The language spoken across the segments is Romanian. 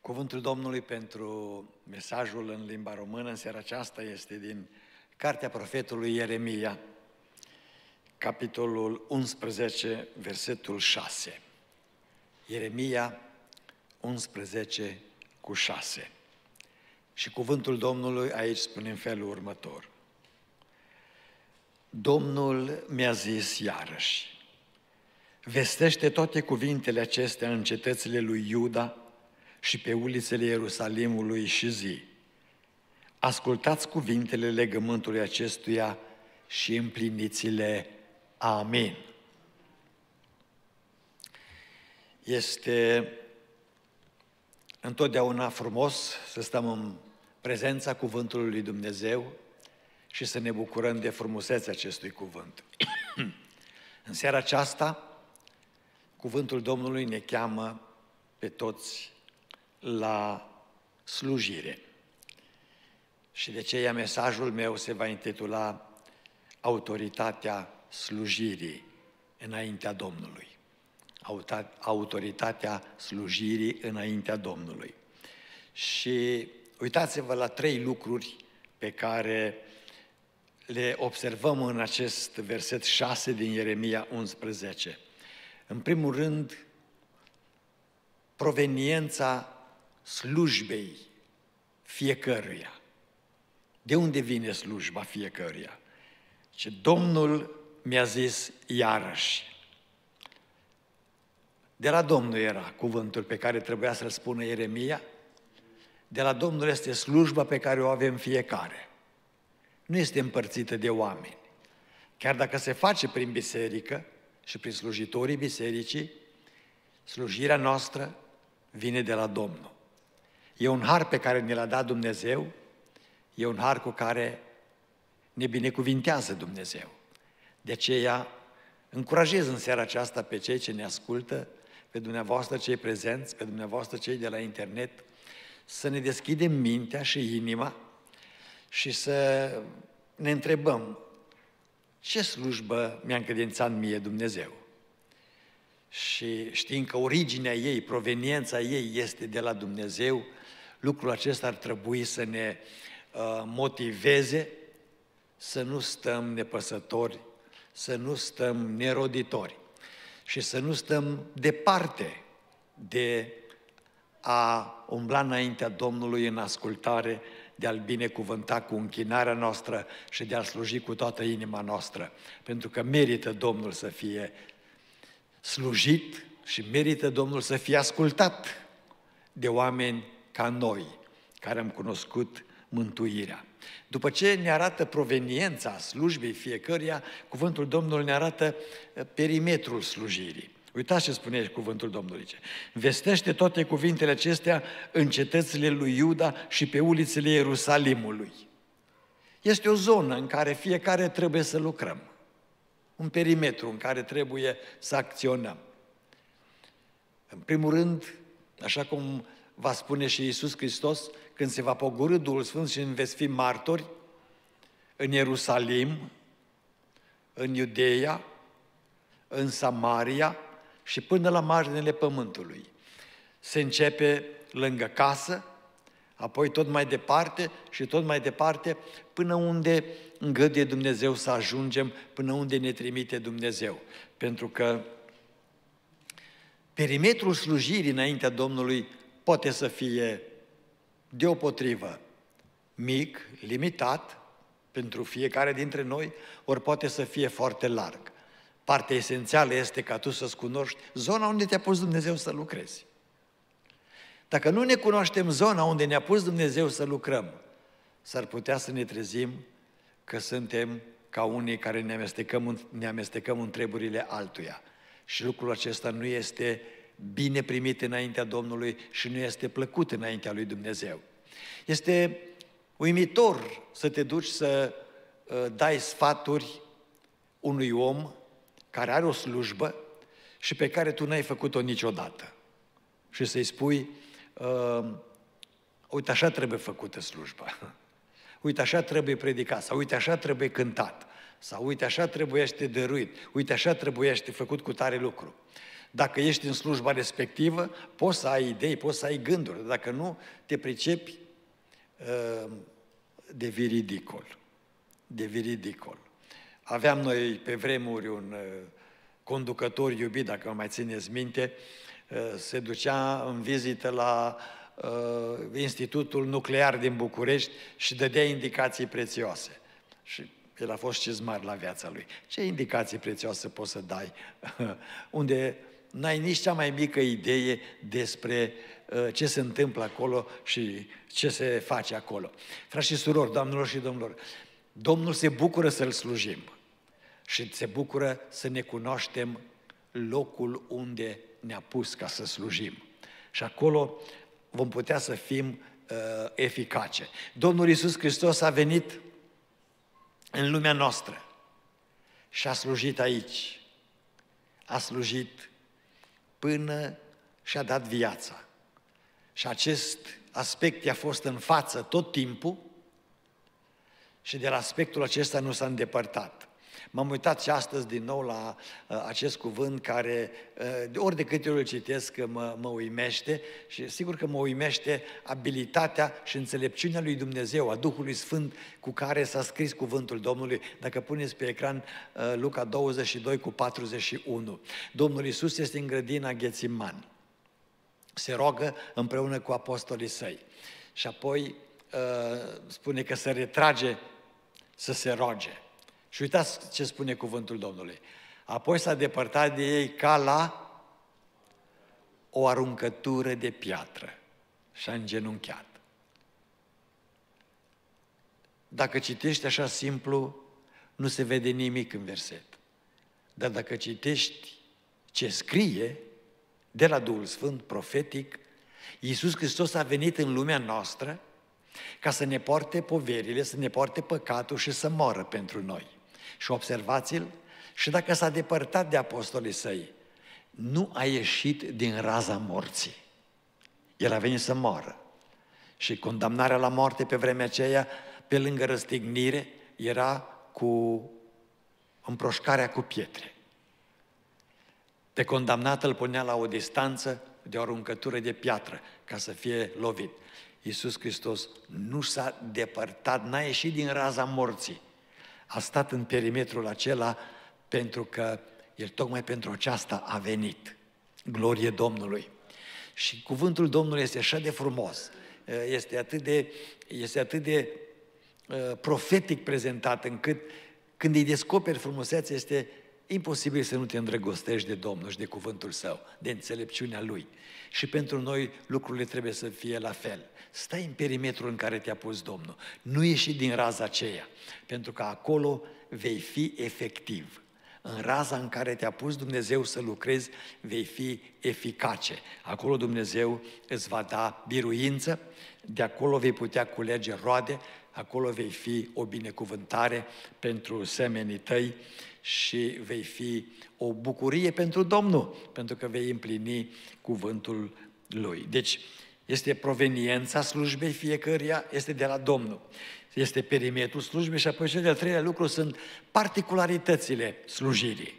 Cuvântul Domnului pentru mesajul în limba română în seara aceasta este din cartea profetului Ieremia, capitolul 11, versetul 6. Ieremia 11 cu 6. Și cuvântul Domnului aici spune în felul următor. Domnul mi-a zis iarăși, vestește toate cuvintele acestea în cetățile lui Iuda și pe ulițele Ierusalimului și zi. Ascultați cuvintele legământului acestuia și împliniți-le. Amin. Este întotdeauna frumos să stăm în prezența cuvântului lui Dumnezeu și să ne bucurăm de frumusețea acestui cuvânt. În seara aceasta, cuvântul Domnului ne cheamă pe toți la slujire. Și de aceea mesajul meu se va intitula Autoritatea slujirii înaintea Domnului. Autoritatea slujirii înaintea Domnului. Și uitați-vă la 3 lucruri pe care le observăm în acest verset 6 din Ieremia 11. În primul rând, proveniența slujbei fiecăruia. De unde vine slujba fiecăruia? Și Domnul mi-a zis iarăși. De la Domnul era cuvântul pe care trebuia să-l spună Ieremia. De la Domnul este slujba pe care o avem fiecare. Nu este împărțită de oameni. Chiar dacă se face prin biserică și prin slujitorii bisericii, slujirea noastră vine de la Domnul. E un har pe care ne l-a dat Dumnezeu, e un har cu care ne binecuvintează Dumnezeu. De aceea, încurajez în seara aceasta pe cei ce ne ascultă, pe dumneavoastră cei prezenți, pe dumneavoastră cei de la internet, să ne deschidem mintea și inima și să ne întrebăm ce slujbă mi-a încredințat mie Dumnezeu. Și știind că originea ei, proveniența ei este de la Dumnezeu, lucrul acesta ar trebui să ne motiveze să nu stăm nepăsători, să nu stăm neroditori și să nu stăm departe de a umbla înaintea Domnului în ascultare, de a-L binecuvânta cu închinarea noastră și de a-L sluji cu toată inima noastră, pentru că merită Domnul să fie slujit și merită Domnul să fie ascultat de oameni ca noi, care am cunoscut mântuirea. După ce ne arată proveniența slujbei fiecăruia, cuvântul Domnului ne arată perimetrul slujirii. Uitați ce spune cuvântul Domnului. Vestește toate cuvintele acestea în cetățile lui Iuda și pe ulițele Ierusalimului. Este o zonă în care fiecare trebuie să lucrăm. Un perimetru în care trebuie să acționăm. În primul rând, așa cum va spune și Iisus Hristos, când se va pogorî Duhul Sfânt și veți fi martori în Ierusalim, în Iudeea, în Samaria și până la marginile pământului. Se începe lângă casă, apoi tot mai departe și tot mai departe, până unde îngăduie Dumnezeu să ajungem, până unde ne trimite Dumnezeu. Pentru că perimetrul slujirii înaintea Domnului poate să fie deopotrivă mic, limitat, pentru fiecare dintre noi, ori poate să fie foarte larg. Partea esențială este ca tu să-ți cunoști zona unde te-a pus Dumnezeu să lucrezi. Dacă nu ne cunoaștem zona unde ne-a pus Dumnezeu să lucrăm, s-ar putea să ne trezim că suntem ca unii care ne amestecăm în treburile altuia. Și lucrul acesta nu este bine primit înaintea Domnului și nu este plăcut înaintea lui Dumnezeu. Este uimitor să te duci să dai sfaturi unui om care are o slujbă și pe care tu n-ai făcut-o niciodată. Și să-i spui, uite așa trebuie făcută slujba, uite așa trebuie predicat, sau uite așa trebuie cântat, sau uite așa trebuiește dăruit, uite așa trebuiește făcut cu tare lucru. Dacă ești în slujba respectivă, poți să ai idei, poți să ai gânduri. Dacă nu, te pricepi, devii ridicol. Devii ridicol. Aveam noi pe vremuri un conducător iubit, dacă mă mai țineți minte, se ducea în vizită la Institutul Nuclear din București și dădea indicații prețioase. Și el a fost cizmar la viața lui. Ce indicații prețioase poți să dai unde n-ai nici cea mai mică idee despre ce se întâmplă acolo și ce se face acolo. Frați și surori, doamnelor și domnilor, Domnul se bucură să-L slujim și se bucură să ne cunoaștem locul unde ne-a pus ca să slujim. Și acolo vom putea să fim eficace. Domnul Iisus Hristos a venit în lumea noastră și a slujit aici. A slujit până și-a dat viața. Și acest aspect i-a fost în față tot timpul și de la aspectul acesta nu s-a îndepărtat. M-am uitat și astăzi din nou la acest cuvânt care, ori de câte ori îl citesc, mă uimește și sigur că mă uimește abilitatea și înțelepciunea lui Dumnezeu, a Duhului Sfânt cu care s-a scris cuvântul Domnului. Dacă puneți pe ecran Luca 22:41, Domnul Iisus este în grădina Ghețiman, se roagă împreună cu apostolii săi și apoi spune că se retrage să se roage. Și uitați ce spune cuvântul Domnului. Apoi s-a depărtat de ei ca la o aruncătură de piatră și a îngenunchiat. Dacă citești așa simplu, nu se vede nimic în verset. Dar dacă citești ce scrie de la Duhul Sfânt, profetic, Iisus Hristos a venit în lumea noastră ca să ne poarte poverile, să ne poarte păcatul și să moară pentru noi. Și observați-l, și dacă s-a depărtat de apostolii săi, nu a ieșit din raza morții. El a venit să moară. Și condamnarea la moarte pe vremea aceea, pe lângă răstignire, era cu împroșcarea cu pietre. Pe condamnat îl punea la o distanță de o aruncătură de piatră ca să fie lovit. Iisus Hristos nu s-a depărtat, n-a ieșit din raza morții. A stat în perimetrul acela pentru că El tocmai pentru aceasta a venit. Glorie Domnului! Și cuvântul Domnului este așa de frumos, este atât de profetic prezentat, încât când îi descoperi frumusețea, este imposibil să nu te îndrăgostești de Domnul și de cuvântul Său, de înțelepciunea Lui. Și pentru noi lucrurile trebuie să fie la fel. Stai în perimetrul în care te-a pus Domnul. Nu ieși din raza aceea, pentru că acolo vei fi efectiv. În raza în care te-a pus Dumnezeu să lucrezi, vei fi eficace. Acolo Dumnezeu îți va da biruință, de acolo vei putea culege roade, acolo vei fi o binecuvântare pentru semenii tăi și vei fi o bucurie pentru Domnul, pentru că vei împlini cuvântul Lui. Deci, este proveniența slujbei fiecăruia, este de la Domnul. Este perimetrul slujbei și apoi cel de-al treilea lucru sunt particularitățile slujirii.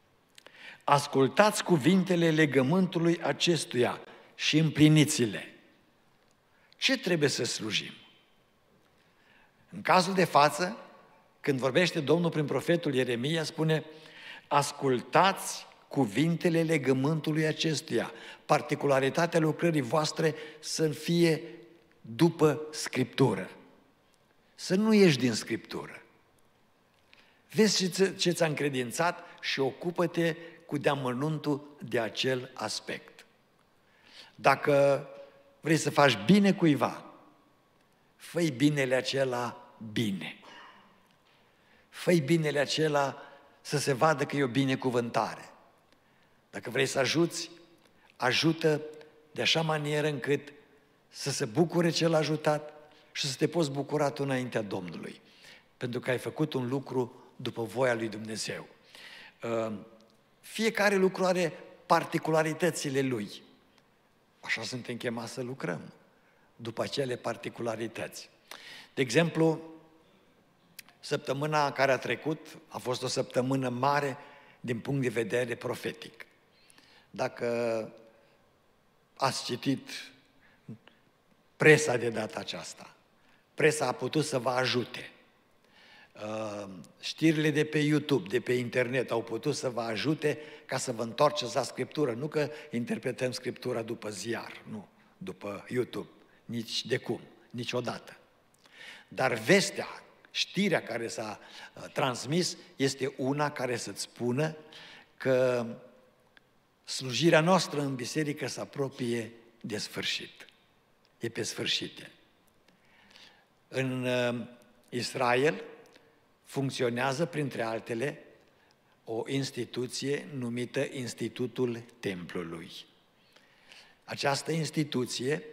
Ascultați cuvintele legământului acestuia și împliniți-le. Ce trebuie să slujim? În cazul de față, când vorbește Domnul prin profetul Ieremia, spune: ascultați cuvintele legământului acestuia. Particularitatea lucrării voastre să fie după Scriptură. Să nu ieși din Scriptură. Vezi ce ți-a încredințat și ocupă-te cu deamănuntul de acel aspect. Dacă vrei să faci bine cuiva, fă-i binele acela bine. Fă-i binele acela să se vadă că e o binecuvântare. Dacă vrei să ajuți, ajută de așa manieră încât să se bucure cel ajutat și să te poți bucura tu înaintea Domnului, pentru că ai făcut un lucru după voia lui Dumnezeu. Fiecare lucru are particularitățile lui. Așa suntem chemați să lucrăm, după acele particularități. De exemplu, săptămâna care a trecut a fost o săptămână mare din punct de vedere profetic. Dacă ați citit presa de data aceasta, presa a putut să vă ajute. Știrile de pe YouTube, de pe internet au putut să vă ajute ca să vă întoarceți la Scriptură. Nu că interpretăm Scriptura după ziar, nu, după YouTube, nici de cum, niciodată. Dar vestea, știrea care s-a transmis este una care să-ți spună că slujirea noastră în biserică se apropie de sfârșit. E pe sfârșite. În Israel funcționează, printre altele, o instituție numită Institutul Templului. Această instituție,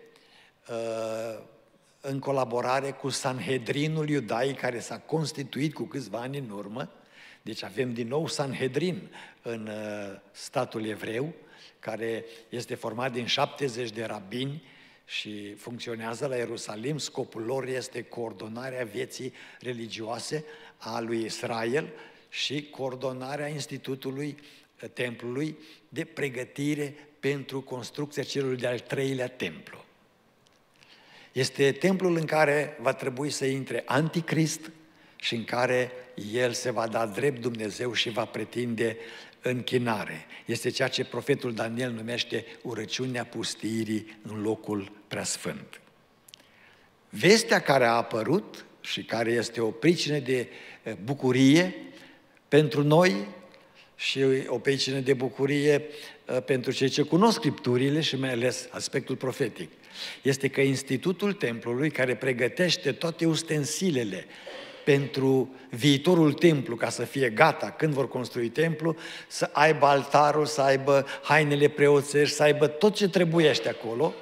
în colaborare cu Sanhedrinul iudaic, care s-a constituit cu câțiva ani în urmă, deci avem din nou Sanhedrin în statul evreu, care este format din 70 de rabini și funcționează la Ierusalim. Scopul lor este coordonarea vieții religioase a lui Israel și coordonarea Institutului Templului de pregătire pentru construcția celui de-al treilea templu. Este templul în care va trebui să intre Anticrist și în care el se va da drept Dumnezeu și va pretinde închinare. Este ceea ce profetul Daniel numește urăciunea pustiirii în locul preasfânt. Vestea care a apărut și care este o pricină de bucurie pentru noi și o pricină de bucurie pentru cei ce cunosc Scripturile și mai ales aspectul profetic, este că Institutul Templului, care pregătește toate ustensilele pentru viitorul templu, ca să fie gata când vor construi templu, să aibă altarul, să aibă hainele preoțești, să aibă tot ce trebuiește acolo,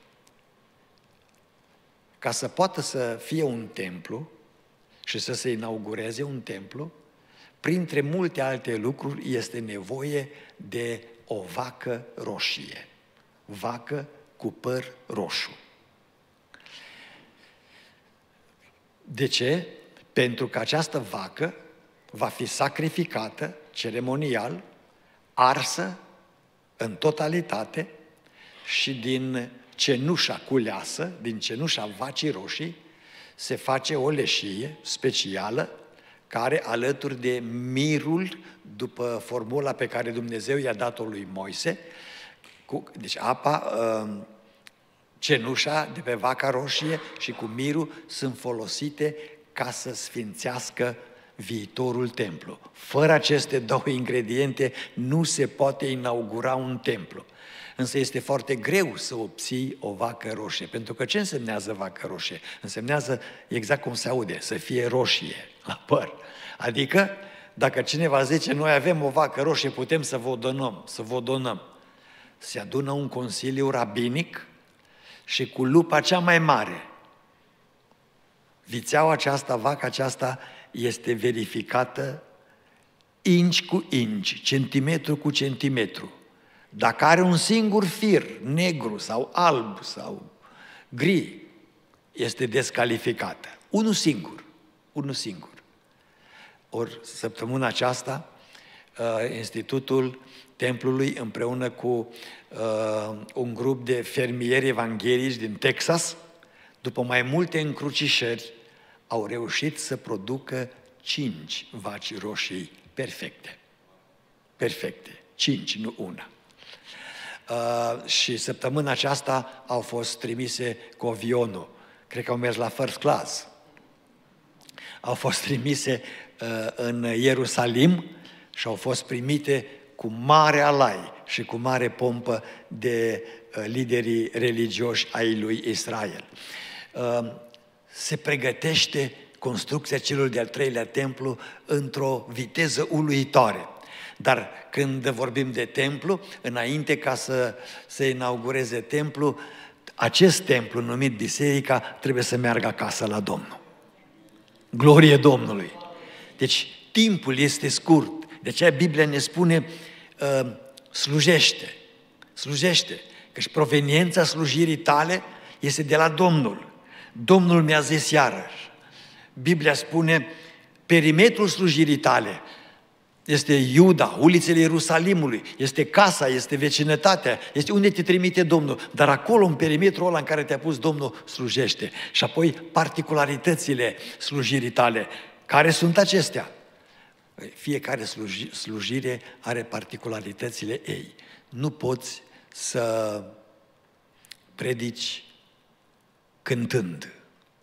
ca să poată să fie un templu și să se inaugureze un templu, printre multe alte lucruri este nevoie de o vacă roșie, vacă cu păr roșu. De ce? Pentru că această vacă va fi sacrificată ceremonial, arsă în totalitate și din cenușa culeasă, din cenușa vacii roșii, se face o leșie specială care, alături de mirul, după formula pe care Dumnezeu i-a dat-o lui Moise, deci apa, cenușa de pe vaca roșie și cu mirul sunt folosite ca să sfințească viitorul templu. Fără aceste două ingrediente nu se poate inaugura un templu. Însă este foarte greu să obții o vacă roșie. Pentru că ce însemnează vacă roșie? Însemnează exact cum se aude, să fie roșie la păr. Adică, dacă cineva zice, noi avem o vacă roșie, putem să vă donăm. Se adună un consiliu rabinic și cu lupa cea mai mare, vițeaua aceasta, vaca aceasta, este verificată inci cu inci, centimetru cu centimetru. Dacă are un singur fir, negru sau alb sau gri, este descalificată. Unul singur. Ori săptămâna aceasta, Institutul Templului, împreună cu un grup de fermieri evanghelici din Texas, după mai multe încrucișări, au reușit să producă 5 vaci roșii perfecte. Perfecte. 5, nu una. Și săptămâna aceasta au fost trimise cu avionul. Cred că au mers la first class. Au fost trimise în Ierusalim și au fost primite cu mare alai și cu mare pompă de liderii religioși ai lui Israel. Se pregătește construcția celor de-al treilea templu într-o viteză uluitoare. Dar când vorbim de templu, înainte ca să se inaugureze templu, acest templu numit biserica trebuie să meargă acasă la Domnul. Glorie Domnului! Deci timpul este scurt. De aceea Biblia ne spune slujește, căci proveniența slujirii tale este de la Domnul. Domnul mi-a zis iarăși. Biblia spune perimetrul slujirii tale este Iuda, ulițele Ierusalimului, este casa, este vecinătatea, este unde te trimite Domnul. Dar acolo, în perimetrul ăla în care te-a pus Domnul, slujește. Și apoi particularitățile slujirii tale. Care sunt acestea? Fiecare slujire are particularitățile ei. Nu poți să predici cântând.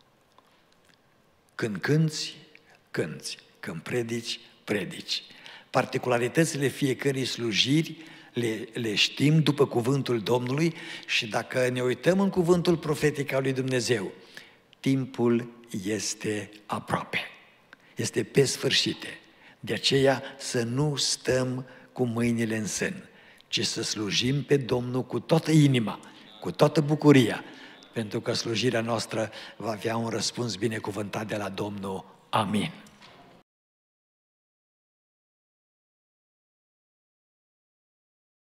Când cânți, cânți. Când predici, predici. Particularitățile fiecărei slujiri le știm după cuvântul Domnului și dacă ne uităm în cuvântul profetic al lui Dumnezeu, timpul este aproape. Este pe sfârșite. De aceea să nu stăm cu mâinile în sân, ci să slujim pe Domnul cu toată inima, cu toată bucuria, pentru că slujirea noastră va avea un răspuns binecuvântat de la Domnul. Amin.